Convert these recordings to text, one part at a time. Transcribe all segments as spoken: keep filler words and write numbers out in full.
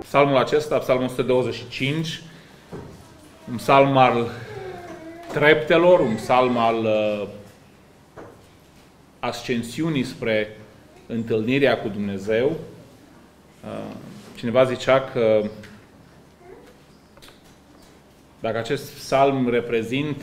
psalmul acesta, psalmul o sută douăzeci și cinci, un psalm al treptelor, un psalm al uh, ascensiunii spre întâlnirea cu Dumnezeu. Uh, cineva zicea că dacă acest psalm reprezintă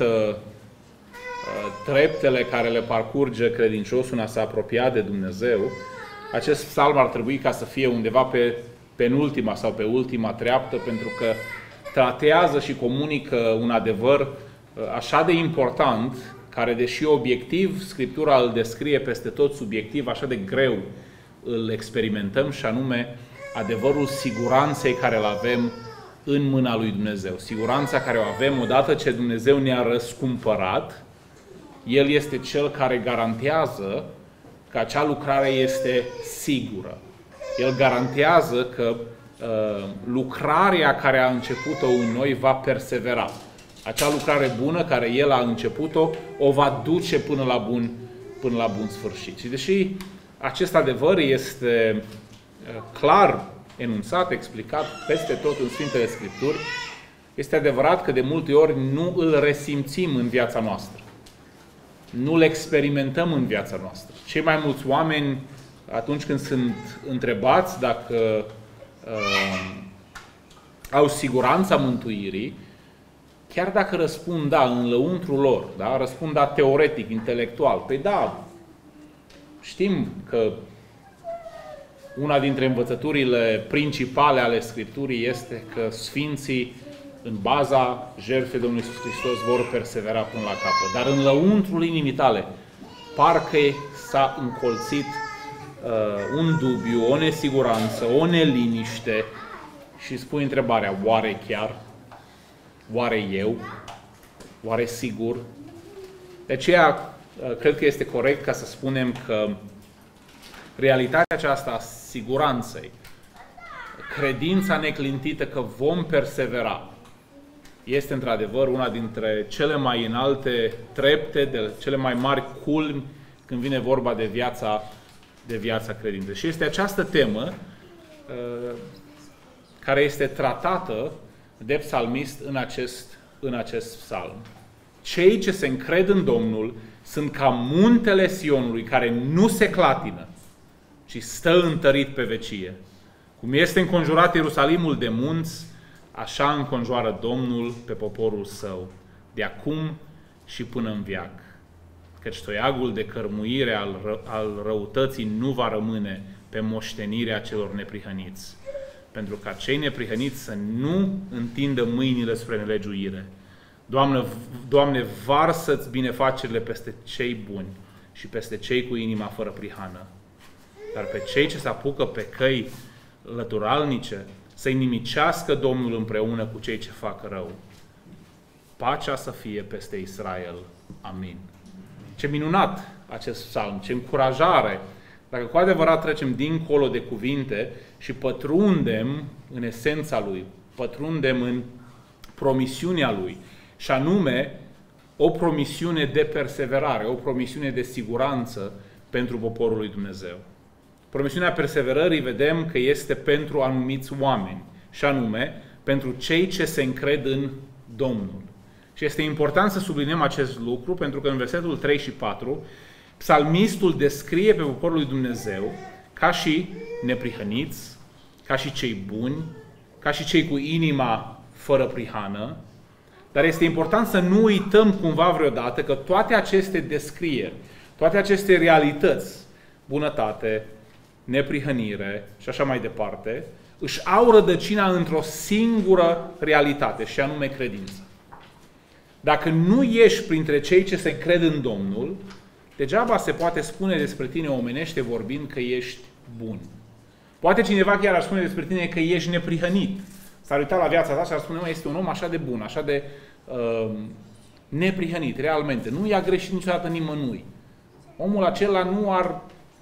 uh, treptele care le parcurge credinciosul în a se apropia de Dumnezeu, acest psalm ar trebui ca să fie undeva pe penultima sau pe ultima treaptă, pentru că tratează și comunică un adevăr uh, așa de important, care, deși obiectiv, Scriptura îl descrie peste tot subiectiv, așa de greu îl experimentăm, și anume adevărul siguranței care îl avem în mâna lui Dumnezeu. Siguranța care o avem odată ce Dumnezeu ne-a răscumpărat, El este Cel care garantează că acea lucrare este sigură. El garantează că uh, lucrarea care a început-o în noi va persevera. Acea lucrare bună care El a început-o, o va duce până la bun, până la bun sfârșit. Și deși acest adevăr este uh, clar enunțat, explicat peste tot în Sfintele Scripturi, este adevărat că de multe ori nu îl resimțim în viața noastră. Nu îl experimentăm în viața noastră. Cei mai mulți oameni, atunci când sunt întrebați dacă uh, au siguranța mântuirii, chiar dacă răspund da în lăuntrul lor, da, răspund da teoretic, intelectual, păi da, știm că una dintre învățăturile principale ale Scripturii este că Sfinții, în baza jertfei Domnului Iisus Hristos, vor persevera până la capăt. Dar în lăuntrul inimii tale, parcă s-a încolțit uh, un dubiu, o nesiguranță, o neliniște și spui întrebarea, oare chiar? Oare eu? Oare sigur? De aceea, uh, cred că este corect ca să spunem că realitatea aceasta a siguranței, credința neclintită că vom persevera, este într-adevăr una dintre cele mai înalte trepte, de cele mai mari culmi când vine vorba de viața, de viața credinței. Și este această temă uh, care este tratată de psalmist în acest, în acest psalm. Cei ce se încred în Domnul sunt ca muntele Sionului, care nu se clatină, ci stă întărit pe vecie. Cum este înconjurat Ierusalimul de munți, așa înconjoară Domnul pe poporul său, de acum și până în veac. Căci toiagul de cărmuire al, ră, al răutății nu va rămâne pe moștenirea celor neprihăniți, pentru ca cei neprihăniți să nu întindă mâinile spre nelegiuire. Doamne, Doamne, varsă-ți binefacerile peste cei buni și peste cei cu inima fără prihană. Dar pe cei ce se apucă pe căi lăturalnice, să-i nimicească Domnul împreună cu cei ce fac rău. Pacea să fie peste Israel. Amin. Ce minunat acest psalm, ce încurajare! Dacă cu adevărat trecem dincolo de cuvinte și pătrundem în esența lui, pătrundem în promisiunea lui, și anume o promisiune de perseverare, o promisiune de siguranță pentru poporul lui Dumnezeu. Promisiunea perseverării vedem că este pentru anumiți oameni, și anume pentru cei ce se încred în Domnul. Și este important să subliniem acest lucru, pentru că în versetul trei și patru, psalmistul descrie pe poporul lui Dumnezeu ca și neprihăniți, ca și cei buni, ca și cei cu inima fără prihană. Dar este important să nu uităm cumva vreodată că toate aceste descrieri, toate aceste realități, bunătate, neprihănire și așa mai departe, își au rădăcina într-o singură realitate, și anume credința. Dacă nu ești printre cei ce se cred în Domnul, degeaba se poate spune despre tine, omenește vorbind, că ești bun. Poate cineva chiar ar spune despre tine că ești neprihănit. S-ar uita la viața ta și ar spune, mă, este un om așa de bun, așa de uh, neprihănit, realmente. Nu i-a greșit niciodată nimănui. Omul acela nu ar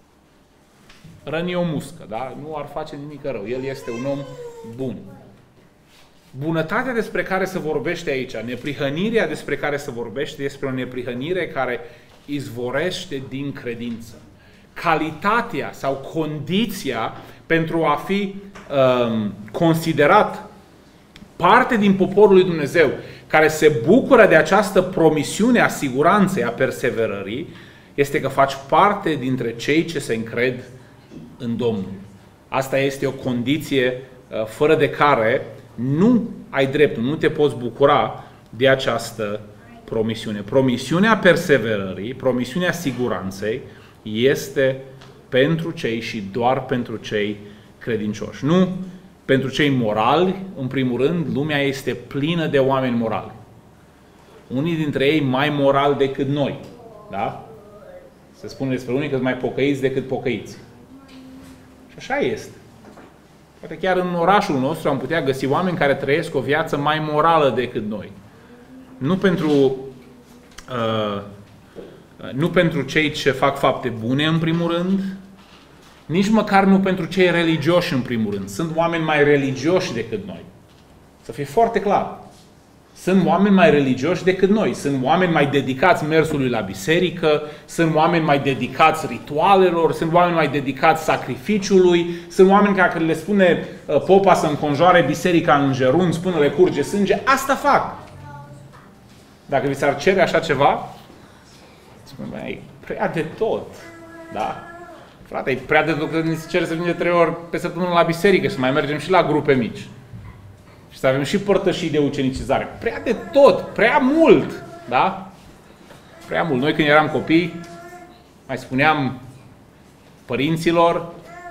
răni o muscă, da? Nu ar face nimic rău. El este un om bun. Bunătatea despre care se vorbește aici, neprihănirea despre care se vorbește, este o neprihănire care izvorește din credință. calitatea sau condiția pentru a fi um, considerat parte din poporul lui Dumnezeu, care se bucură de această promisiune a siguranței, a perseverării, este că faci parte dintre cei ce se încred în Domnul. Asta este o condiție uh, fără de care nu ai dreptul, nu te poți bucura de această promisiune. Promisiunea perseverării, promisiunea siguranței este pentru cei și doar pentru cei credincioși. Nu pentru cei morali, în primul rând, lumea este plină de oameni morali. Unii dintre ei mai morali decât noi. Da? Se spune despre unii că sunt mai pocăiți decât pocăiți. Și așa este. Poate chiar în orașul nostru am putea găsi oameni care trăiesc o viață mai morală decât noi. Nu pentru, uh, nu pentru cei ce fac fapte bune, în primul rând, nici măcar nu pentru cei religioși, în primul rând. Sunt oameni mai religioși decât noi. Să fie foarte clar. Sunt oameni mai religioși decât noi. Sunt oameni mai dedicați mersului la biserică, sunt oameni mai dedicați ritualelor, sunt oameni mai dedicați sacrificiului, sunt oameni care le spune popa să înconjoare biserica în gerunți până le curge sânge. Asta fac. Dacă vi s-ar cere așa ceva, spune, băi, e prea de tot. Da? Frate, e prea de tot că ni se cere să venim de trei ori pe săptămână la biserică și să mai mergem și la grupe mici. Și să avem și părtășii de ucenicizare. Prea de tot, prea mult. Da? Prea mult. Noi când eram copii, mai spuneam părinților,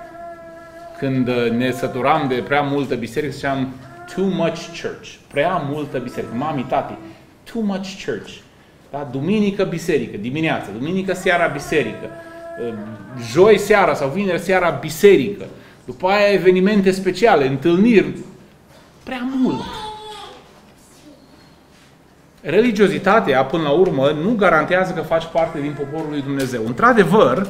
când ne săturam de prea multă biserică, ziceam too much church. Prea multă biserică. Mami, tati, too much church. Da? Duminică biserică, dimineața, duminică seara biserică, joi seara sau vineri seara biserică. După aia evenimente speciale, întâlniri. Prea mult. Religiozitatea, până la urmă, nu garantează că faci parte din poporul lui Dumnezeu. Într-adevăr,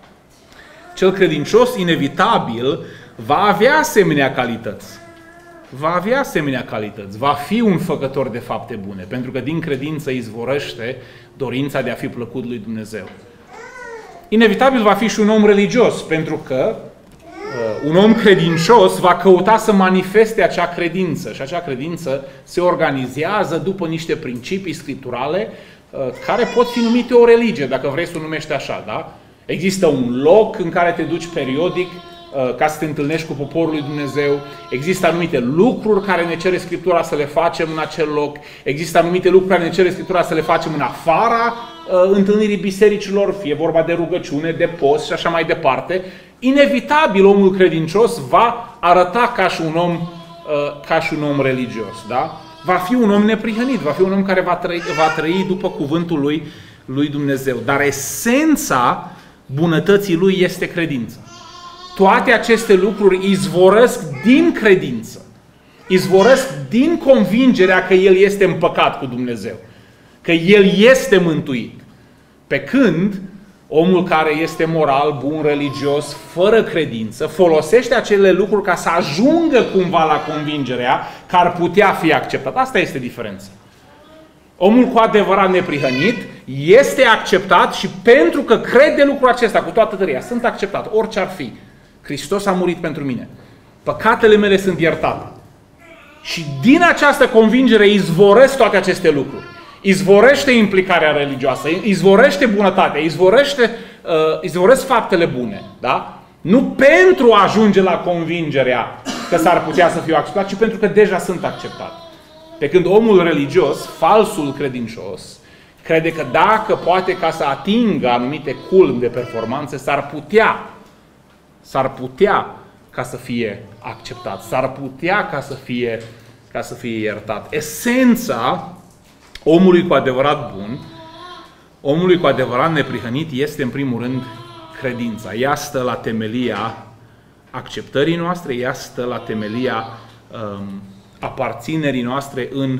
cel credincios inevitabil va avea asemenea calități. Va avea asemenea calități. Va fi un făcător de fapte bune, pentru că din credință izvorăște dorința de a fi plăcut lui Dumnezeu. Inevitabil va fi și un om religios, pentru că uh, un om credincios va căuta să manifeste acea credință și acea credință se organizează după niște principii scripturale uh, care pot fi numite o religie, dacă vrei să o numești așa, da? Există un loc în care te duci periodic uh, ca să te întâlnești cu poporul lui Dumnezeu. Există anumite lucruri care ne cere Scriptura să le facem în acel loc. Există anumite lucruri care ne cere Scriptura să le facem în afara întâlnirii bisericilor, fie vorba de rugăciune, de post și așa mai departe. Inevitabil omul credincios va arăta ca și un om, ca și un om religios. Da? Va fi un om neprihănit, va fi un om care va trăi, va trăi după cuvântul lui, lui Dumnezeu. Dar esența bunătății lui este credința. Toate aceste lucruri izvorăsc din credință. Izvorăsc din convingerea că el este împăcat cu Dumnezeu. Că el este mântuit. Pe când omul care este moral, bun, religios, fără credință, folosește acele lucruri ca să ajungă cumva la convingerea că ar putea fi acceptat. Asta este diferența. Omul cu adevărat neprihănit este acceptat și pentru că crede lucrul acesta cu toată tăria, sunt acceptat, orice ar fi. Hristos a murit pentru mine. Păcatele mele sunt iertate. Și din această convingere izvoresc toate aceste lucruri. Izvorește implicarea religioasă, izvorește bunătatea, izvorește, uh, izvoresc faptele bune. Da? Nu pentru a ajunge la convingerea că s-ar putea să fiu acceptat, ci pentru că deja sunt acceptat. Pe când omul religios, falsul credincios, crede că dacă poate ca să atingă anumite culmi de performanțe, s-ar putea, s-ar putea ca să fie acceptat, s-ar putea ca să fie, ca să fie iertat. Esența omului cu adevărat bun, omului cu adevărat neprihănit, este în primul rând credința. Ea stă la temelia acceptării noastre, ea stă la temelia um, aparținerii noastre în,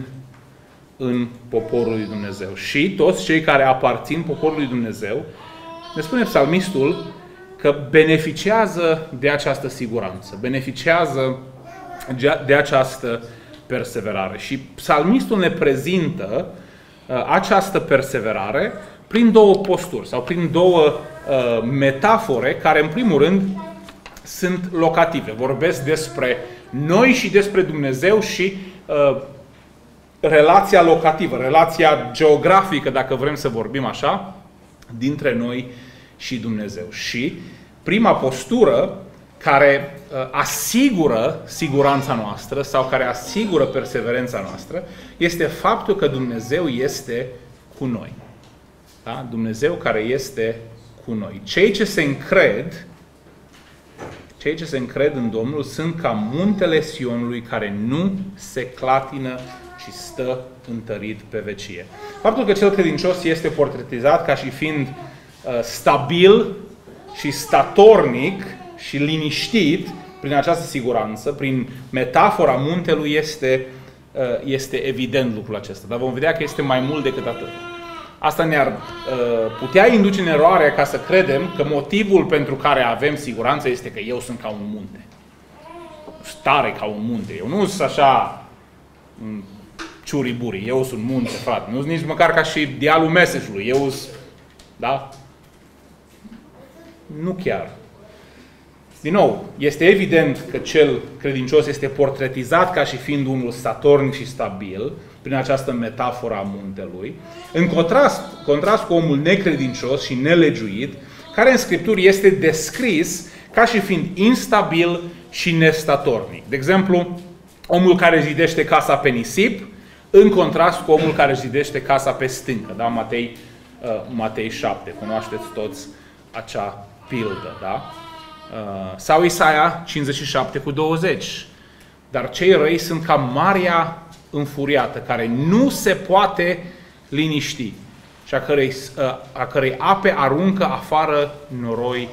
în poporul lui Dumnezeu. Și toți cei care aparțin poporului Dumnezeu, ne spune psalmistul că beneficiază de această siguranță, beneficiază de această perseverare. Și psalmistul ne prezintă uh, această perseverare prin două posturi sau prin două uh, metafore care, în primul rând, sunt locative. Vorbesc despre noi și despre Dumnezeu și uh, relația locativă, relația geografică, dacă vrem să vorbim așa, dintre noi și Dumnezeu. Și prima postură care uh, asigură siguranța noastră sau care asigură perseverența noastră este faptul că Dumnezeu este cu noi. Da? Dumnezeu care este cu noi. Cei ce se încred, cei ce se încred în Domnul sunt ca muntele Sionului care nu se clatină, ci stă întărit pe vecie. Faptul că cel credincios este portretizat ca și fiind uh, stabil și statornic și liniștit prin această siguranță, prin metafora muntelui, este, uh, este evident lucrul acesta. Dar vom vedea că este mai mult decât atât. Asta ne-ar uh, putea induce în eroare ca să credem că motivul pentru care avem siguranță este că eu sunt ca un munte. Stare ca un munte. Eu nu sunt așa ciuriburi. Eu sunt munte, frate. Nu sunt nici măcar ca și dialul mesajului. Eu sunt... Da? Nu chiar. Din nou, este evident că cel credincios este portretizat ca și fiind unul statornic și stabil, prin această metaforă a muntelui, în contrast, contrast cu omul necredincios și nelegiuit, care în Scripturi este descris ca și fiind instabil și nestatornic. De exemplu, omul care zidește casa pe nisip, în contrast cu omul care zidește casa pe stâncă. Da? Matei, uh, Matei șapte. Cunoașteți toți acea pildă. Da? Uh, sau Isaia cincizeci și șapte cu douăzeci. Dar cei răi sunt ca marea înfuriată, care nu se poate liniști și a cărei, uh, a cărei ape aruncă afară noroi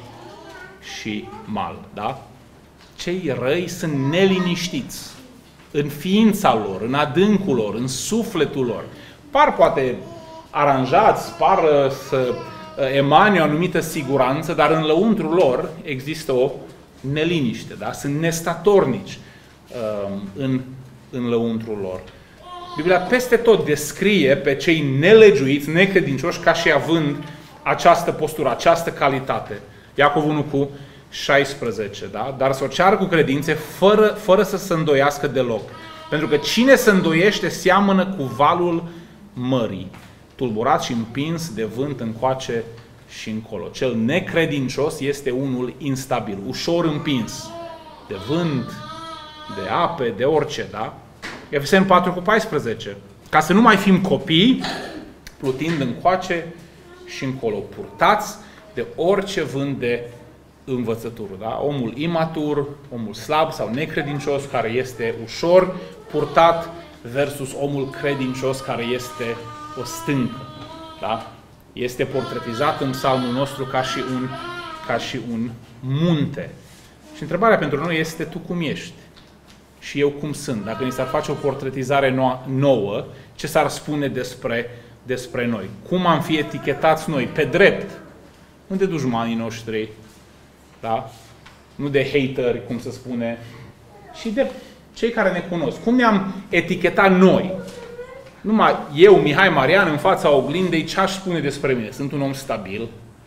și mal. Da? Cei răi sunt neliniștiți în ființa lor, în adâncul lor, în sufletul lor. Par poate aranjați, par să emane o anumită siguranță, dar în lăuntrul lor există o neliniște. Da? Sunt nestatornici uh, în, în lăuntrul lor. Biblia peste tot descrie pe cei nelegiuiți, necredincioși, ca și având această postură, această calitate. Iacov unu cu șaisprezece, da? Dar să o ceară cu credințe fără, fără să se îndoiască deloc. Pentru că cine se îndoiește seamănă cu valul mării, tulburat și împins de vânt încoace și încolo. Cel necredincios este unul instabil, ușor împins de vânt, de ape, de orice, da? Efeseni patru cu paisprezece. Ca să nu mai fim copii, plutind încoace și încolo, purtați de orice vânt de învățătură. Da? Omul imatur, omul slab sau necredincios, care este ușor purtat, versus omul credincios, care este o stâncă. Da? Este portretizat în psalmul nostru ca și un, ca și un munte. Și întrebarea pentru noi este: tu cum ești? Și eu cum sunt? Dacă ni s-ar face o portretizare nouă, ce s-ar spune despre, despre noi? Cum am fi etichetați noi? Pe drept. Nu de dușmanii noștri, da? Nu de hateri, cum se spune, și de cei care ne cunosc. Cum ne-am etichetat noi? Numai eu, Mihai Marian, în fața oglindei, ce aș spune despre mine? Sunt un om stabil,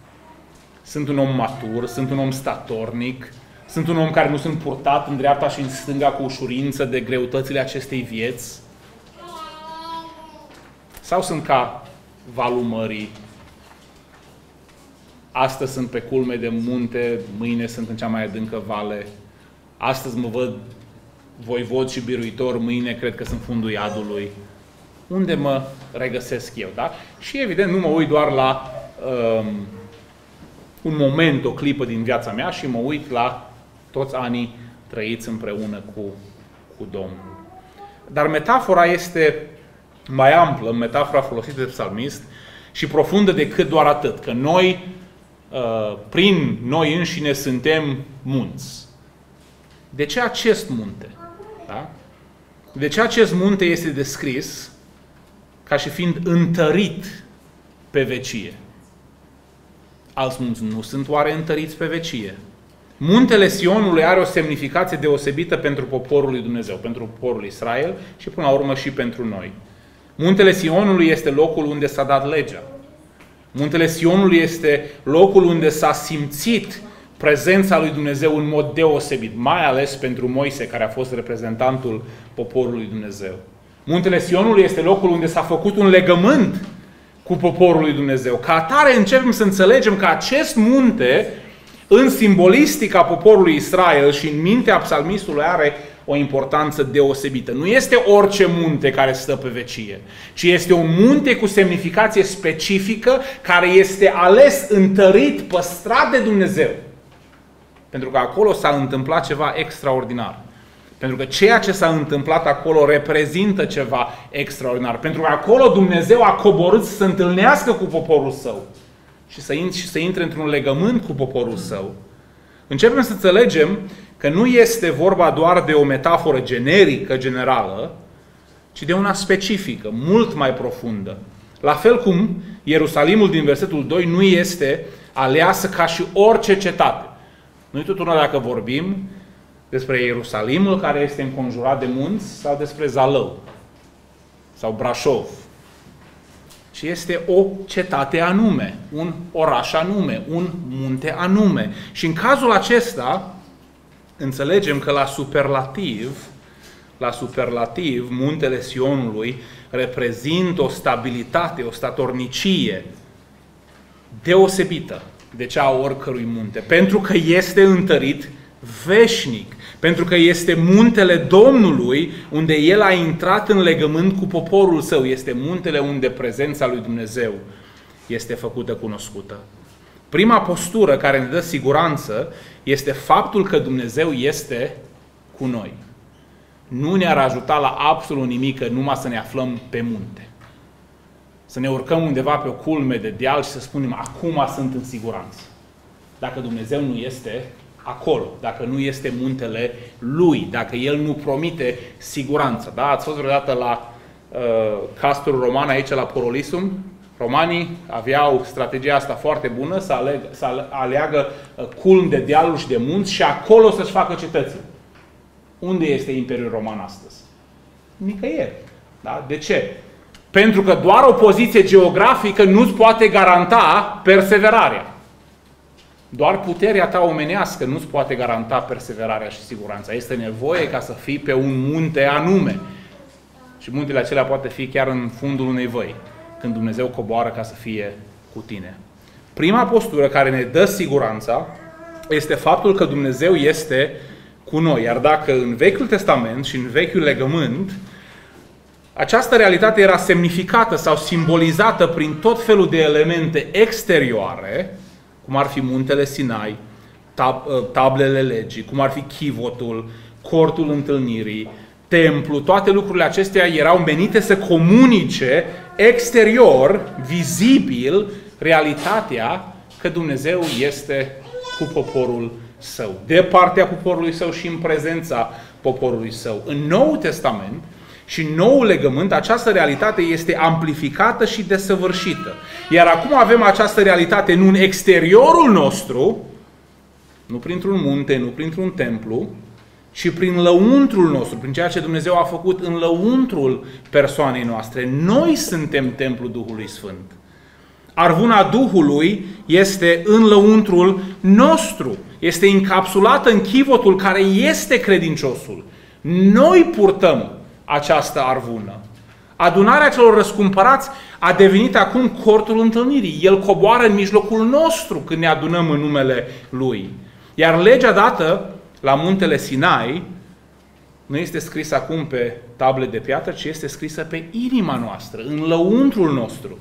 sunt un om matur, sunt un om statornic, sunt un om care nu sunt purtat în dreapta și în stânga cu ușurință de greutățile acestei vieți? Sau sunt ca valul mării? Astăzi sunt pe culme de munte, mâine sunt în cea mai adâncă vale. Astăzi mă văd voivod și biruitor, mâine cred că sunt fundul iadului. Unde mă regăsesc eu, da? Și evident nu mă uit doar la um, un moment, o clipă din viața mea, și mă uit la toți anii trăiți împreună cu, cu Domnul. Dar metafora este mai amplă, metafora folosită de psalmist, și profundă decât doar atât, că noi, prin noi înșine, suntem munți. De ce acest munte? Da? De ce acest munte este descris ca și fiind întărit pe vecie? Alți munți nu sunt oare întăriți pe vecie? Muntele Sionului are o semnificație deosebită pentru poporul lui Dumnezeu, pentru poporul Israel și până la urmă și pentru noi. Muntele Sionului este locul unde s-a dat legea. Muntele Sionului este locul unde s-a simțit prezența lui Dumnezeu în mod deosebit, mai ales pentru Moise, care a fost reprezentantul poporului Dumnezeu. Muntele Sionului este locul unde s-a făcut un legământ cu poporul lui Dumnezeu. Ca atare începem să înțelegem că acest munte, în simbolistica poporului Israel și în mintea psalmistului, are o importanță deosebită. Nu este orice munte care stă pe vecie, ci este un munte cu semnificație specifică, care este ales, întărit, păstrat de Dumnezeu. Pentru că acolo s-a întâmplat ceva extraordinar. Pentru că ceea ce s-a întâmplat acolo reprezintă ceva extraordinar. Pentru că acolo Dumnezeu a coborât să se întâlnească cu poporul său și să, in- și să intre într-un legământ cu poporul său. Începem să înțelegem că nu este vorba doar de o metaforă generică, generală, ci de una specifică, mult mai profundă. La fel cum Ierusalimul din versetul doi nu este aleasă ca și orice cetate. Noi tuturor dacă vorbim despre Ierusalimul care este înconjurat de munți sau despre Zalău sau Brașov, ci este o cetate anume, un oraș anume, un munte anume. Și în cazul acesta înțelegem că la superlativ, la superlativ, muntele Sionului reprezintă o stabilitate, o statornicie deosebită de cea a oricărui munte, pentru că este întărit veșnic, pentru că este muntele Domnului, unde El a intrat în legământ cu poporul său, este muntele unde prezența lui Dumnezeu este făcută cunoscută. Prima postură care ne dă siguranță este faptul că Dumnezeu este cu noi. Nu ne-ar ajuta la absolut nimic că numai să ne aflăm pe munte. Să ne urcăm undeva pe o culme de deal și să spunem, acum sunt în siguranță. Dacă Dumnezeu nu este acolo, dacă nu este muntele Lui, dacă El nu promite siguranță. Da? Ați fost vreodată la uh, castrul roman aici la Porolisum? Romanii aveau strategia asta foarte bună, să, aleg, să aleagă uh, culmi de dealuri și de munți și acolo să-și facă cetățile. Unde este Imperiul Roman astăzi? Nicăieri. Da? De ce? Pentru că doar o poziție geografică nu-ți poate garanta perseverarea. Doar puterea ta omenească nu-ți poate garanta perseverarea și siguranța. Este nevoie ca să fii pe un munte anume. Și muntele acelea poate fi chiar în fundul unei văi, când Dumnezeu coboară ca să fie cu tine. Prima postură care ne dă siguranța este faptul că Dumnezeu este cu noi. Iar dacă în Vechiul Testament și în Vechiul Legământ această realitate era semnificată sau simbolizată prin tot felul de elemente exterioare, cum ar fi muntele Sinai, tab- tablele legii, cum ar fi chivotul, cortul întâlnirii, templu, toate lucrurile acestea erau menite să comunice exterior, vizibil, realitatea că Dumnezeu este cu poporul său, de partea poporului său și în prezența poporului său. În Noul Testament și în Noul Legământ, această realitate este amplificată și desăvârșită. Iar acum avem această realitate nu în exteriorul nostru, nu printr-un munte, nu printr-un templu, ci prin lăuntrul nostru, prin ceea ce Dumnezeu a făcut în lăuntrul persoanei noastre. Noi suntem templul Duhului Sfânt. Arvuna Duhului este în lăuntrul nostru. Este încapsulată în chivotul care este credinciosul. Noi purtăm această arvună. Adunarea celor răscumpărați a devenit acum cortul întâlnirii. El coboară în mijlocul nostru când ne adunăm în numele Lui. Iar legea dată la muntele Sinai nu este scrisă acum pe table de piatră, ci este scrisă pe inima noastră, în lăuntrul nostru.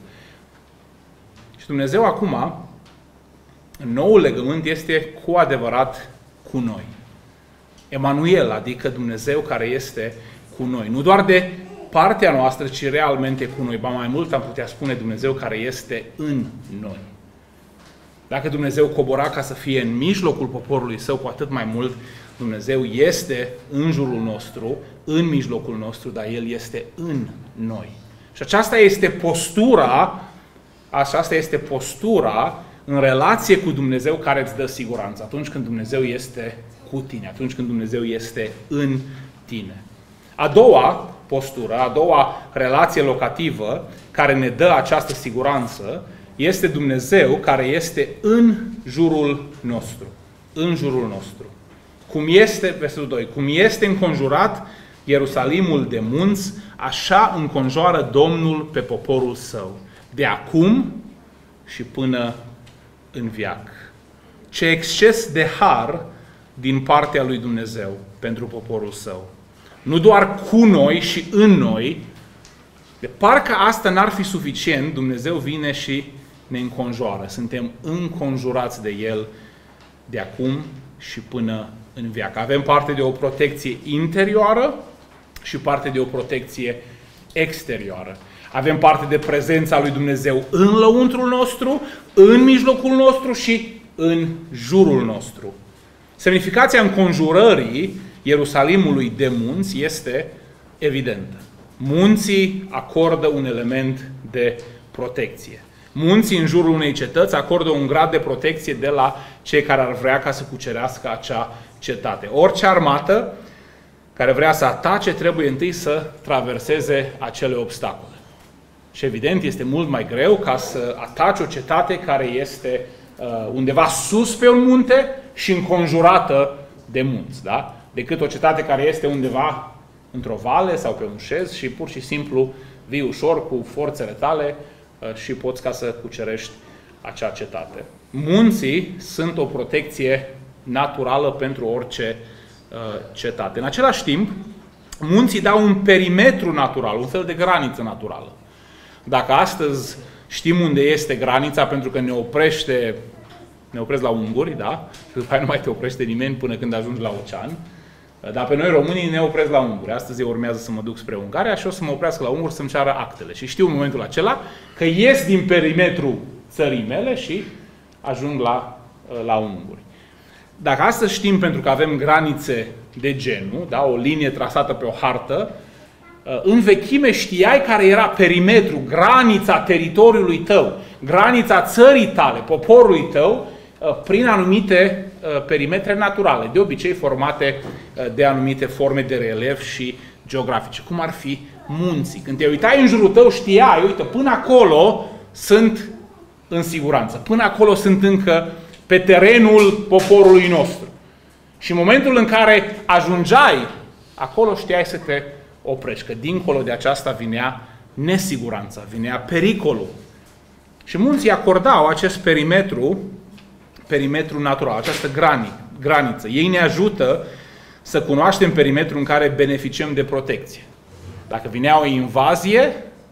Și Dumnezeu acum, în Noul Legământ, este cu adevărat cu noi. Emanuel, adică Dumnezeu care este cu noi. Nu doar de partea noastră, ci realmente cu noi. Ba mai mult am putea spune Dumnezeu care este în noi. Dacă Dumnezeu cobora ca să fie în mijlocul poporului său, cu atât mai mult Dumnezeu este în jurul nostru, în mijlocul nostru, dar El este în noi. Și aceasta este postura, aceasta este postura în relație cu Dumnezeu care îți dă siguranță. Atunci când Dumnezeu este cu tine, atunci când Dumnezeu este în tine. A doua postură, a doua relație locativă care ne dă această siguranță este Dumnezeu care este în jurul nostru. În jurul nostru. Cum este, versetul doi, cum este înconjurat Ierusalimul de munți, așa înconjoară Domnul pe poporul său, de acum și până în veac. Ce exces de har din partea lui Dumnezeu pentru poporul său. Nu doar cu noi și în noi, de parcă asta n-ar fi suficient, Dumnezeu vine și ne înconjoară. Suntem înconjurați de El de acum și până în veac. Avem parte de o protecție interioară și parte de o protecție exterioară. Avem parte de prezența lui Dumnezeu în lăuntrul nostru, în mijlocul nostru și în jurul nostru. Semnificația înconjurării Ierusalimului de munți este evidentă. Munții acordă un element de protecție. Munții în jurul unei cetăți acordă un grad de protecție de la cei care ar vrea ca să cucerească acea cetate. Orice armată care vrea să atace trebuie întâi să traverseze acele obstacole. Și evident este mult mai greu ca să ataci o cetate care este uh, undeva sus pe un munte și înconjurată de munți, da? Decât o cetate care este undeva într-o vale sau pe un șez și pur și simplu vii ușor cu forțele tale uh, și poți ca să cucerești acea cetate. Munții sunt o protecție naturală pentru orice uh, cetate. În același timp, munții dau un perimetru natural, un fel de graniță naturală. Dacă astăzi știm unde este granița pentru că ne oprește, ne opresc la unguri, da? Și după aia nu mai te oprește nimeni până când ajungi la ocean. Dar pe noi românii ne opresc la unguri. Astăzi eu urmează să mă duc spre Ungaria și o să mă oprească la unguri să-mi ceară actele. Și știu în momentul acela că ies din perimetrul țării mele și ajung la, la unguri. Dacă astăzi știm, pentru că avem granițe de genul, da? O linie trasată pe o hartă, în vechime știai care era perimetrul, granița teritoriului tău, granița țării tale, poporului tău, prin anumite perimetre naturale, de obicei formate de anumite forme de relief și geografice, cum ar fi munții. Când te uitai în jurul tău, știai, uite, până acolo sunt în siguranță, până acolo sunt încă pe terenul poporului nostru. Și în momentul în care ajungeai acolo, știai să te oprești, că dincolo de aceasta vinea nesiguranța, vinea pericolul. Și munții acordau acest perimetru, perimetru natural, această graniță. Ei ne ajută să cunoaștem perimetrul în care beneficiem de protecție. Dacă vinea o invazie,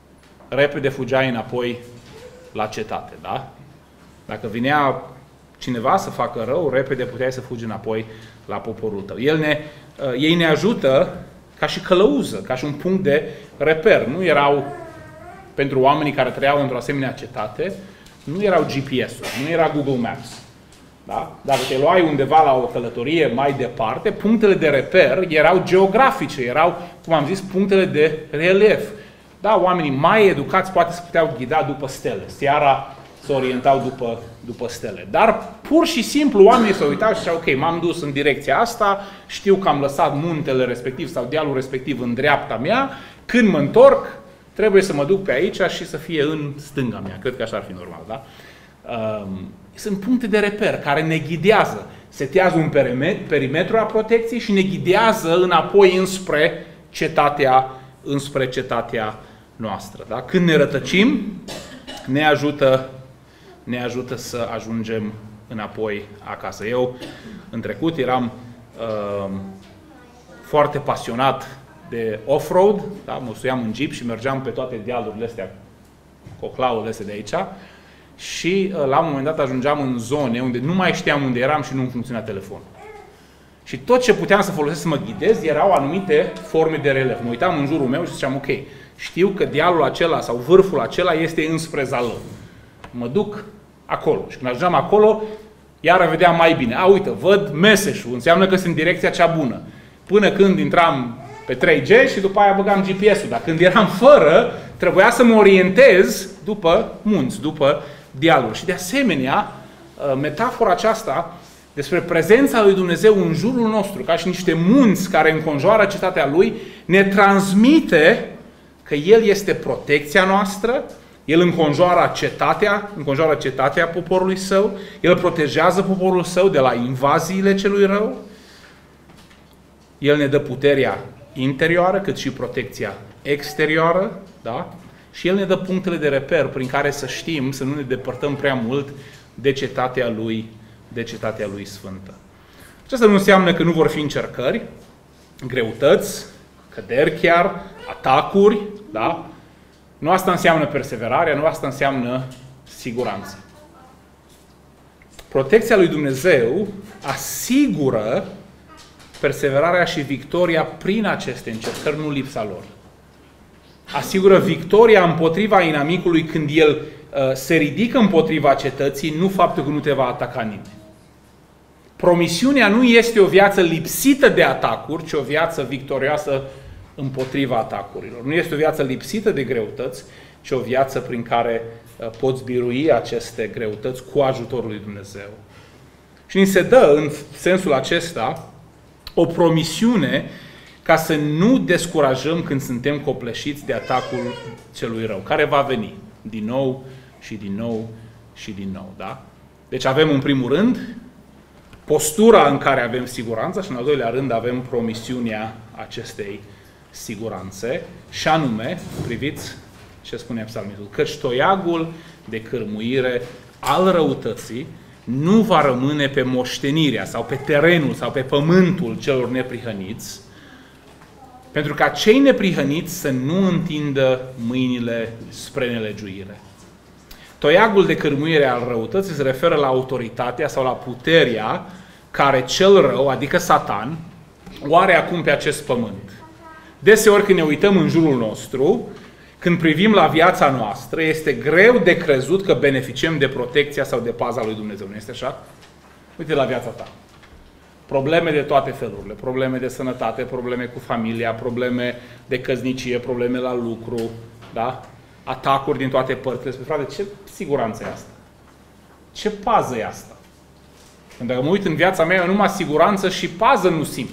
repede fugeai înapoi la cetate, da? Dacă vinea cineva să facă rău, repede puteai să fugi înapoi la poporul tău. El ne, ei ne ajută ca și călăuză, ca și un punct de reper. Nu erau, pentru oamenii care trăiau într-o asemenea cetate, nu erau G P S-uri, nu era Google Maps. Da? Dacă te luai undeva la o călătorie mai departe, punctele de reper erau geografice, erau, cum am zis, punctele de relief. Da, oamenii mai educați poate se puteau ghida după stele. Seara se orientau după, după stele. Dar pur și simplu oamenii se uitau și ziceau, ok, m-am dus în direcția asta, știu că am lăsat muntele respectiv sau dealul respectiv în dreapta mea, când mă întorc, trebuie să mă duc pe aici și să fie în stânga mea. Cred că așa ar fi normal, da? Um, sunt puncte de reper care ne ghidează. Setează un perimetru a protecției și ne ghidează înapoi înspre cetatea, înspre cetatea noastră. Da? Când ne rătăcim, ne ajută, ne ajută să ajungem înapoi acasă. Eu, în trecut, eram uh, foarte pasionat de off-road, da? Mă suiam în jeep și mergeam pe toate dealurile astea, coclaurile astea de aici, și uh, la un moment dat ajungeam în zone unde nu mai știam unde eram și nu îmi funcționa telefonul. Și tot ce puteam să folosesc să mă ghidez erau anumite forme de relief. Mă uitam în jurul meu și ziceam, ok, știu că dealul acela sau vârful acela este înspre Zalău. Mă duc acolo. Și când ajungeam acolo, iară vedeam mai bine. A, uite, văd Meseșul, înseamnă că sunt în direcția cea bună. Până când intram pe trei G și după aia băgam G P S-ul. Dar când eram fără, trebuia să mă orientez după munți, după dealuri. Și de asemenea, metafora aceasta despre prezența lui Dumnezeu în jurul nostru, ca și niște munți care înconjoară cetatea Lui, ne transmite că El este protecția noastră El înconjoară cetatea, înconjoară cetatea poporului său, el protejează poporul său de la invaziile celui rău, el ne dă puterea interioară, cât și protecția exterioară, da? Și el ne dă punctele de reper prin care să știm, să nu ne depărtăm prea mult de cetatea lui, de cetatea lui sfântă. Aceasta nu înseamnă că nu vor fi încercări, greutăți, căderi chiar, atacuri, da? Nu asta înseamnă perseverarea, nu asta înseamnă siguranță. Protecția lui Dumnezeu asigură perseverarea și victoria prin aceste încercări, nu lipsa lor. Asigură victoria împotriva inamicului când el uh, se ridică împotriva cetății, nu faptul că nu te va ataca nimeni. Promisiunea nu este o viață lipsită de atacuri, ci o viață victorioasă împotriva atacurilor. Nu este o viață lipsită de greutăți, ci o viață prin care uh, poți birui aceste greutăți cu ajutorul lui Dumnezeu. Și ni se dă, în sensul acesta, o promisiune ca să nu descurajăm când suntem copleșiți de atacul celui rău, care va veni din nou și din nou și din nou. Da? Deci avem în primul rând postura în care avem siguranța și în al doilea rând avem promisiunea acestei siguranțe și anume, priviți ce spune psalmistul, căci toiagul de cârmuire al răutății nu va rămâne pe moștenirea sau pe terenul sau pe pământul celor neprihăniți, pentru ca cei neprihăniți să nu întindă mâinile spre nelegiuire. Toiagul de cârmuire al răutății se referă la autoritatea sau la puterea care cel rău, adică Satan, o are acum pe acest pământ. Deseori când ne uităm în jurul nostru, când privim la viața noastră, este greu de crezut că beneficiem de protecția sau de paza lui Dumnezeu. Nu este așa? Uite la viața ta. Probleme de toate felurile. Probleme de sănătate, probleme cu familia, probleme de căsnicie, probleme la lucru, da? Atacuri din toate părțile. Spune, frate, ce siguranță e asta? Ce pază e asta? Când mă uit în viața mea, eu numai siguranță și pază nu simt.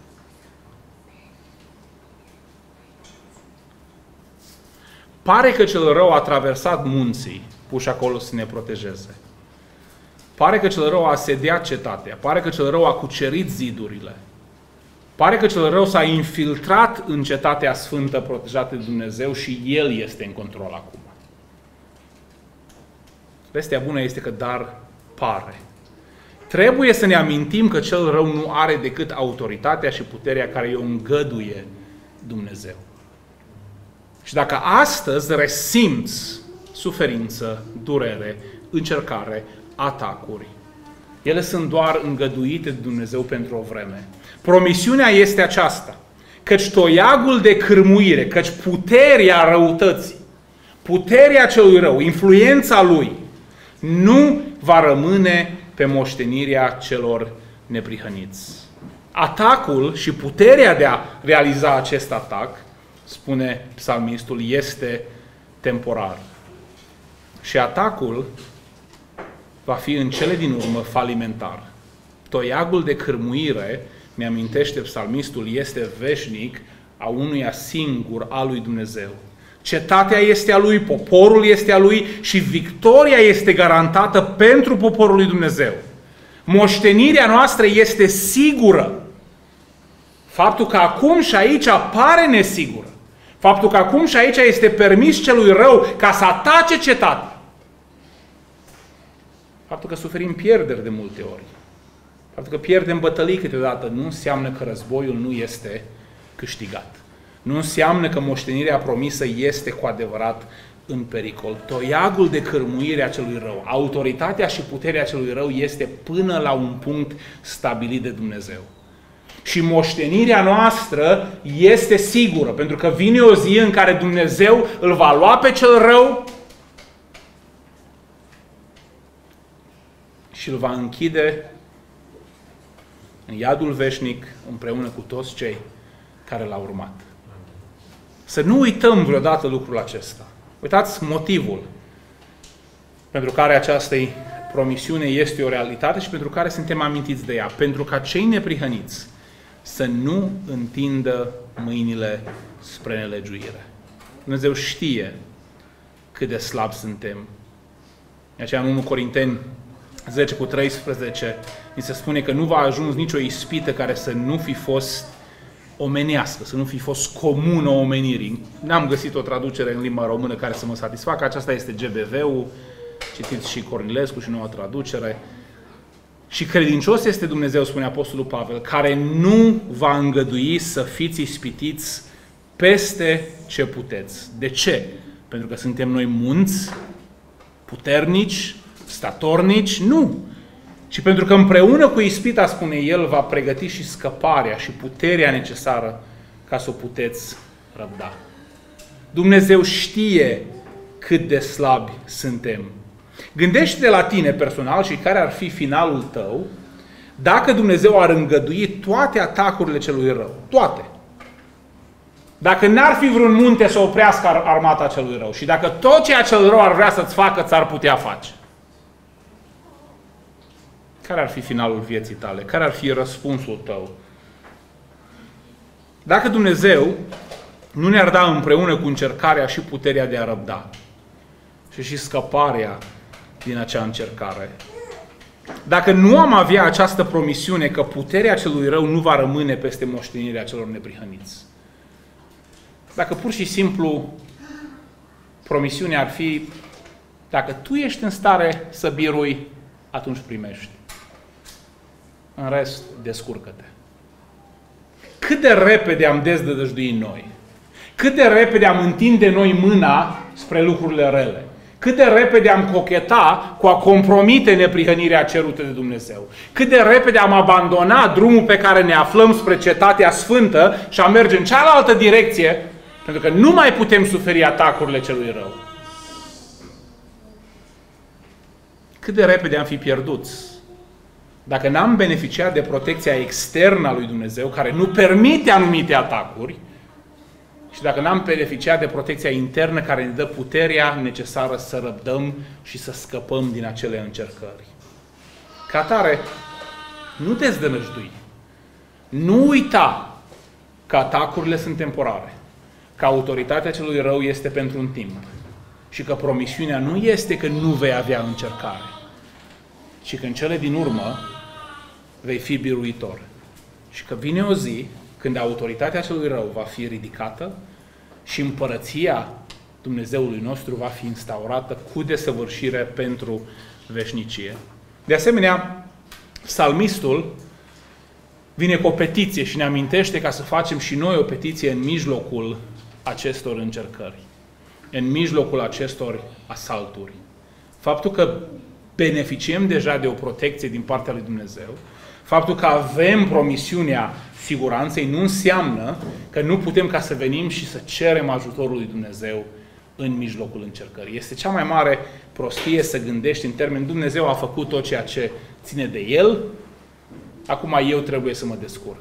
Pare că cel rău a traversat munții, puși acolo să ne protejeze. Pare că cel rău a asediat cetatea. Pare că cel rău a cucerit zidurile. Pare că cel rău s-a infiltrat în cetatea sfântă protejată de Dumnezeu și el este în control acum. Vestea bună este că dar pare. Trebuie să ne amintim că cel rău nu are decât autoritatea și puterea care îi îngăduie Dumnezeu. Și dacă astăzi resimți suferință, durere, încercare, atacuri, ele sunt doar îngăduite de Dumnezeu pentru o vreme. Promisiunea este aceasta, căci toiagul de cârmuire, căci puterea răutății, puterea celui rău, influența lui, nu va rămâne pe moștenirea celor neprihăniți. Atacul și puterea de a realiza acest atac, spune psalmistul, este temporar. Și atacul va fi în cele din urmă falimentar. Toiagul de cârmuire, ne amintește psalmistul, este veșnic, a unuia singur, al lui Dumnezeu. Cetatea este a lui, poporul este a lui și victoria este garantată pentru poporul lui Dumnezeu. Moștenirea noastră este sigură. Faptul că acum și aici apare nesigură. Faptul că acum și aici este permis celui rău ca să atace cetatea. Faptul că suferim pierderi de multe ori. Faptul că pierdem bătălii câteodată nu înseamnă că războiul nu este câștigat. Nu înseamnă că moștenirea promisă este cu adevărat în pericol. Toiagul de cârmuire a celui rău, autoritatea și puterea celui rău este până la un punct stabilit de Dumnezeu. Și moștenirea noastră este sigură, pentru că vine o zi în care Dumnezeu îl va lua pe cel rău și îl va închide în iadul veșnic împreună cu toți cei care l-au urmat. Să nu uităm vreodată lucrul acesta. Uitați motivul pentru care această promisiune este o realitate și pentru care suntem amintiți de ea. Pentru ca cei neprihăniți să nu întindă mâinile spre nelegiuire. Dumnezeu știe cât de slab suntem. De aceea în unu Corinteni zece cu treisprezece ni se spune că nu va ajuns nicio ispită care să nu fi fost omenească, să nu fi fost comună omenirii. N-am găsit o traducere în limba română care să mă satisfacă. Aceasta este G B V-ul, citiți și Cornilescu și noua traducere. Și credincios este Dumnezeu, spune Apostolul Pavel, care nu va îngădui să fiți ispitiți peste ce puteți. De ce? Pentru că suntem noi munți, puternici, statornici? Nu! Ci pentru că împreună cu ispita, spune El, va pregăti și scăparea și puterea necesară ca să o puteți răbda. Dumnezeu știe cât de slabi suntem. Gândește-te la tine personal și care ar fi finalul tău dacă Dumnezeu ar îngădui toate atacurile celui rău. Toate. Dacă n-ar fi vreun munte să oprească armata celui rău și dacă tot ceea ce cel rău ar vrea să-ți facă, ți-ar putea face. Care ar fi finalul vieții tale? Care ar fi răspunsul tău? Dacă Dumnezeu nu ne-ar da împreună cu încercarea și puterea de a răbda și și scăparea din acea încercare, dacă nu am avea această promisiune că puterea celui rău nu va rămâne peste moștenirea celor neprihăniți, dacă pur și simplu promisiunea ar fi, dacă tu ești în stare să birui, atunci primești. În rest, descurcă-te. Cât de repede am dezdădăjdui noi, cât de repede am întinde noi mâna spre lucrurile rele, cât de repede am cocheta cu a compromite neprihănirea cerută de Dumnezeu, cât de repede am abandonat drumul pe care ne aflăm spre cetatea sfântă și am merge în cealaltă direcție, pentru că nu mai putem suferi atacurile celui rău. Cât de repede am fi pierduți dacă n-am beneficiat de protecția externă a lui Dumnezeu, care nu permite anumite atacuri, și dacă n-am beneficiat de protecția internă care ne dă puterea necesară să răbdăm și să scăpăm din acele încercări. Ca atare, nu te zdănăjdui. Nu uita că atacurile sunt temporare, că autoritatea celui rău este pentru un timp și că promisiunea nu este că nu vei avea încercare, ci că în cele din urmă vei fi biruitor. Și că vine o zi când autoritatea celui rău va fi ridicată și împărăția Dumnezeului nostru va fi instaurată cu desăvârșire pentru veșnicie. De asemenea, psalmistul vine cu o petiție și ne amintește ca să facem și noi o petiție în mijlocul acestor încercări, în mijlocul acestor asalturi. Faptul că beneficiem deja de o protecție din partea lui Dumnezeu, faptul că avem promisiunea siguranței, nu înseamnă că nu putem ca să venim și să cerem ajutorul lui Dumnezeu în mijlocul încercării. Este cea mai mare prostie să gândești în termeni, Dumnezeu a făcut tot ceea ce ține de El, acum eu trebuie să mă descurc.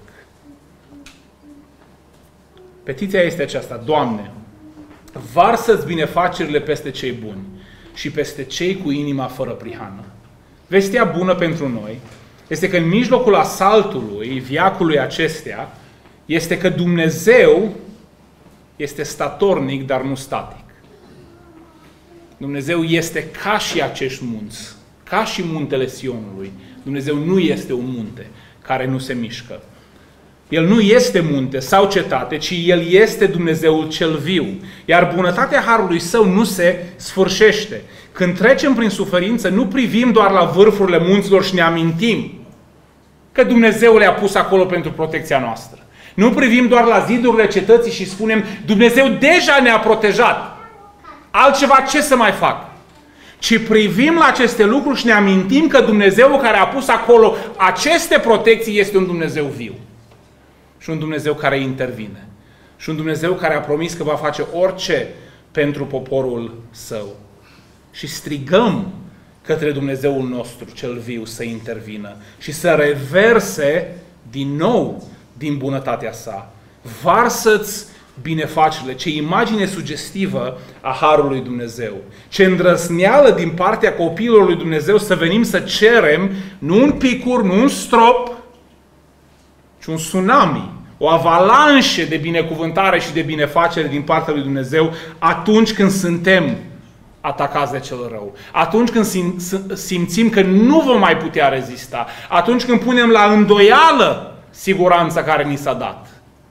Petiția este aceasta: Doamne, varsă-ți binefacerile peste cei buni și peste cei cu inima fără prihană. Vestea bună pentru noi este că în mijlocul asaltului, viacului acestea, este că Dumnezeu este statornic, dar nu static. Dumnezeu este ca și acești munți, ca și muntele Sionului. Dumnezeu nu este un munte care nu se mișcă. El nu este munte sau cetate, ci El este Dumnezeul cel viu. Iar bunătatea Harului Său nu se sfârșește. Când trecem prin suferință, nu privim doar la vârfurile munților și ne amintim că Dumnezeu le-a pus acolo pentru protecția noastră. Nu privim doar la zidurile cetății și spunem, Dumnezeu deja ne-a protejat. Altceva ce să mai fac? Ci privim la aceste lucruri și ne amintim că Dumnezeu care a pus acolo aceste protecții este un Dumnezeu viu. Și un Dumnezeu care intervine. Și un Dumnezeu care a promis că va face orice pentru poporul Său. Și strigăm către Dumnezeul nostru cel viu să intervină și să reverse din nou din bunătatea Sa. Varsă-ți binefacerile, ce imagine sugestivă a Harului Dumnezeu. Ce îndrăzneală din partea copiilor lui Dumnezeu să venim să cerem nu un picur, nu un strop, ci un tsunami, o avalanșe de binecuvântare și de binefacere din partea lui Dumnezeu atunci când suntem atacați de cel rău, atunci când simțim că nu vom mai putea rezista, atunci când punem la îndoială siguranța care ni s-a dat.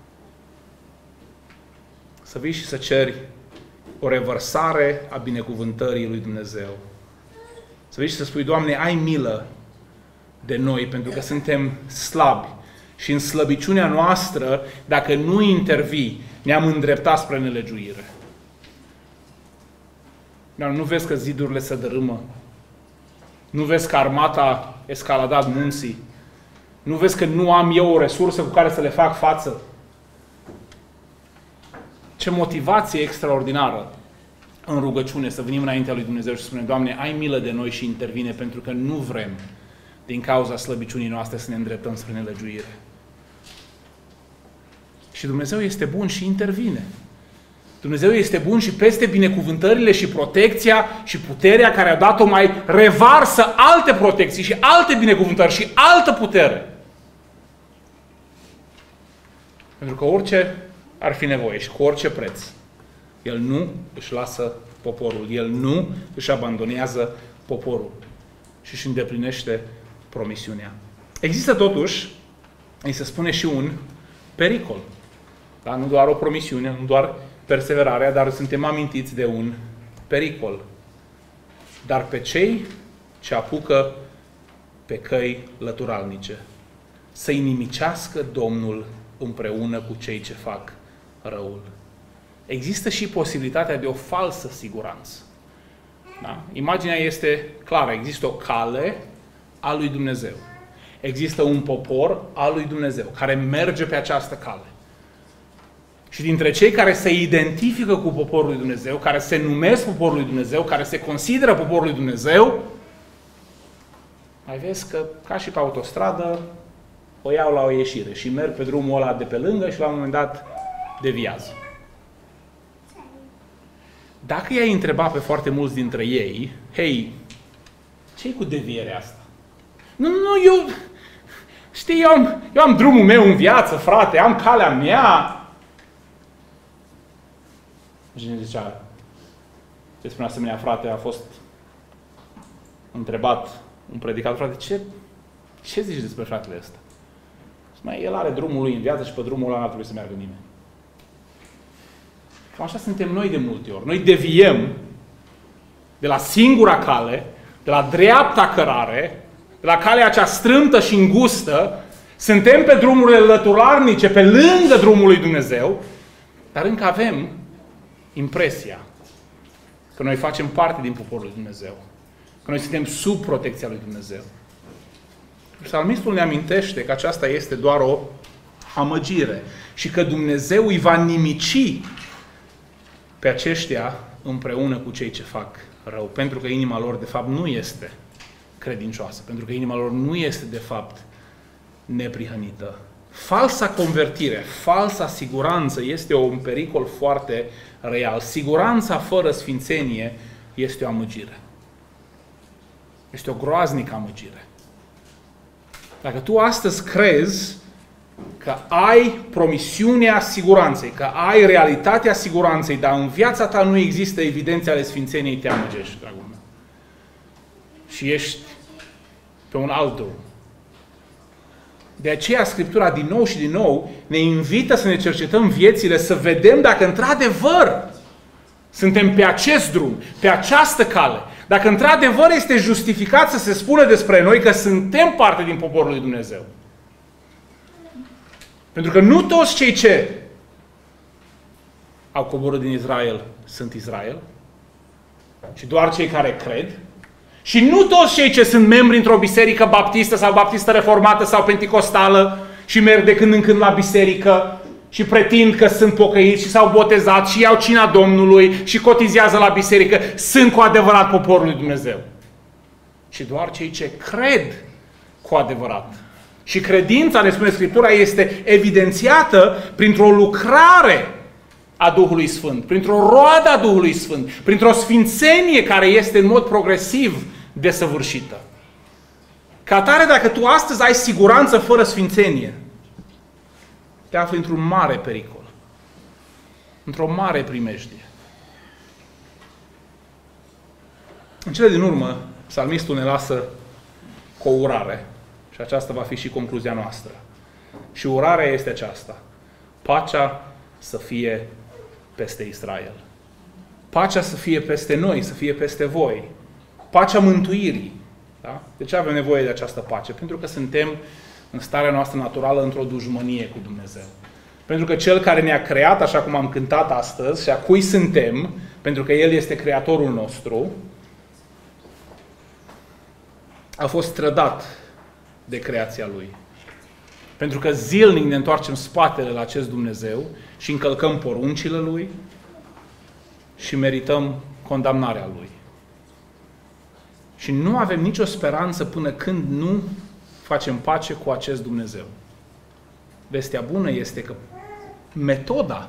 Să vii și să ceri o revărsare a binecuvântării lui Dumnezeu. Să vii și să spui, Doamne, ai milă de noi, pentru că suntem slabi și în slăbiciunea noastră, dacă nu intervii, ne-am îndreptat spre nelegiuire. Dar nu vezi că zidurile se dărâmă? Nu vezi că armata a escaladat munții? Nu vezi că nu am eu o resursă cu care să le fac față? Ce motivație extraordinară în rugăciune să venim înaintea lui Dumnezeu și să spunem, Doamne, ai milă de noi și intervine, pentru că nu vrem din cauza slăbiciunii noastre să ne îndreptăm spre nelegiuire. Și Dumnezeu este bun și intervine. Dumnezeu este bun și peste binecuvântările și protecția și puterea care a dat-o mai revarsă alte protecții și alte binecuvântări și altă putere. Pentru că orice ar fi nevoie și cu orice preț, El nu își lasă poporul, El nu își abandonează poporul și își îndeplinește promisiunea. Există totuși, îi se spune și un pericol. Da? Nu doar o promisiune, nu doar perseverarea, dar suntem amintiți de un pericol. Dar pe cei ce apucă pe căi lăturalnice, să-i nimicească Domnul împreună cu cei ce fac răul. Există și posibilitatea de o falsă siguranță. Da? Imaginea este clară. Există o cale a lui Dumnezeu. Există un popor al lui Dumnezeu care merge pe această cale. Și dintre cei care se identifică cu poporul lui Dumnezeu, care se numesc poporul lui Dumnezeu, care se consideră poporul lui Dumnezeu, mai vezi că, ca și pe autostradă, o iau la o ieșire și merg pe drumul ăla de pe lângă și la un moment dat deviază. Dacă i-ai întrebat pe foarte mulți dintre ei, hei, ce-i cu devierea asta? Nu, nu, eu, știi, eu am, eu am drumul meu în viață, frate, am calea mea. Și ne zicea, ce spune asemenea, frate, a fost întrebat un predicator, frate, ce, ce zici despre fratele ăsta? Mai el are drumul lui în viață și pe drumul ăla n-ar trebui să meargă nimeni. Cam așa suntem noi de multe ori. Noi deviem de la singura cale, de la dreapta cărare, de la calea acea strâmtă și îngustă, suntem pe drumurile lăturarnice, pe lângă drumul lui Dumnezeu, dar încă avem impresia că noi facem parte din poporul lui Dumnezeu, că noi suntem sub protecția lui Dumnezeu. Psalmistul ne amintește că aceasta este doar o amăgire și că Dumnezeu îi va nimici pe aceștia împreună cu cei ce fac rău, pentru că inima lor de fapt nu este credincioasă, pentru că inima lor nu este de fapt neprihănită. Falsa convertire, falsa siguranță este un pericol foarte real. Siguranța fără sfințenie este o amăgire. Este o groaznică amăgire. Dacă tu astăzi crezi că ai promisiunea siguranței, că ai realitatea siguranței, dar în viața ta nu există evidențe ale sfințeniei, te amăgești, dragul meu. Și ești pe un alt drum. De aceea Scriptura din nou și din nou ne invită să ne cercetăm viețile, să vedem dacă într-adevăr suntem pe acest drum, pe această cale. Dacă într-adevăr este justificat să se spună despre noi că suntem parte din poporul lui Dumnezeu. Pentru că nu toți cei ce au coborât din Israel sunt Israel, ci doar cei care cred. Și nu toți cei ce sunt membri într-o biserică baptistă sau baptistă reformată sau penticostală și merg de când în când la biserică și pretind că sunt pocăiți și s-au botezat și iau cina Domnului și cotizează la biserică, sunt cu adevărat poporul lui Dumnezeu. Și doar cei ce cred cu adevărat. Și credința, ne spune Scriptura, este evidențiată printr-o lucrare a Duhului Sfânt, printr-o roadă a Duhului Sfânt, printr-o sfințenie care este în mod progresiv desăvârșită. Ca atare, dacă tu astăzi ai siguranță fără sfințenie, te afli într-un mare pericol, într-o mare primejdie. În cele din urmă, psalmistul ne lasă cu o urare. Și aceasta va fi și concluzia noastră. Și urarea este aceasta. Pacea să fie peste Israel. Pacea să fie peste noi, să fie peste voi. Pacea mântuirii. Da? De ce avem nevoie de această pace? Pentru că suntem în starea noastră naturală într-o dușmănie cu Dumnezeu. Pentru că Cel care ne-a creat, așa cum am cântat astăzi, și a cui suntem, pentru că El este Creatorul nostru, a fost trădat de creația Lui. Pentru că zilnic ne întoarcem spatele la acest Dumnezeu și încălcăm poruncile Lui și merităm condamnarea Lui. Și nu avem nicio speranță până când nu facem pace cu acest Dumnezeu. Vestea bună este că metoda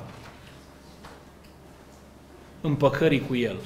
împăcării cu El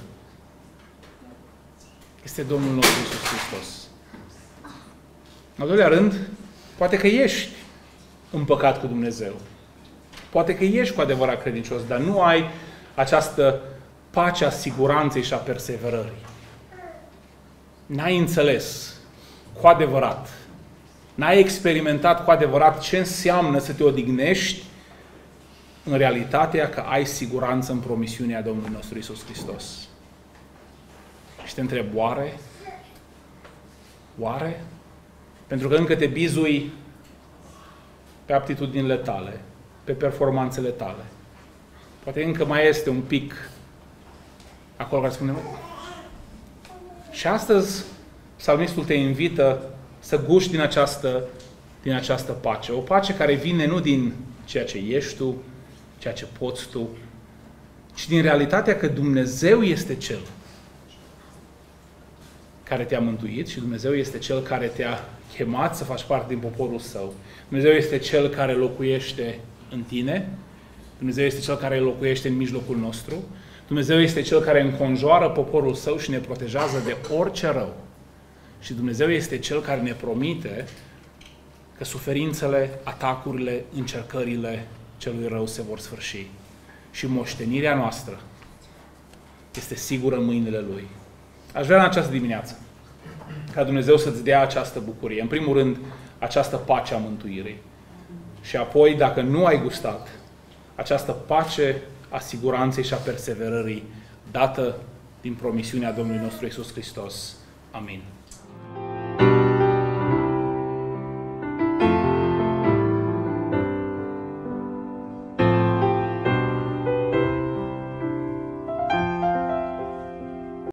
este Domnul nostru Iisus Hristos. În al doilea rând, poate că ești împăcat cu Dumnezeu. Poate că ești cu adevărat credincios, dar nu ai această pace a siguranței și a perseverării. N-ai înțeles cu adevărat, n-ai experimentat cu adevărat ce înseamnă să te odihnești în realitatea că ai siguranță în promisiunea Domnului nostru Iisus Hristos. Și te întreb, oare? Oare? Pentru că încă te bizui pe aptitudinile tale, pe performanțele tale. Poate încă mai este un pic acolo care spune. Și astăzi psalmistul te invită să guști din această, din această pace. O pace care vine nu din ceea ce ești tu, ceea ce poți tu, ci din realitatea că Dumnezeu este Cel care te-a mântuit și Dumnezeu este Cel care te-a chemat să faci parte din poporul Său. Dumnezeu este Cel care locuiește în tine. Dumnezeu este Cel care locuiește în mijlocul nostru. Dumnezeu este Cel care înconjoară poporul Său și ne protejează de orice rău. Și Dumnezeu este Cel care ne promite că suferințele, atacurile, încercările celui rău se vor sfârși. Și moștenirea noastră este sigură în mâinile Lui. Aș vrea în această dimineață ca Dumnezeu să-ți dea această bucurie. În primul rând, această pace a mântuirii. Și apoi, dacă nu ai gustat, această pace a siguranței și a perseverării dată din promisiunea Domnului nostru Iisus Hristos. Amin.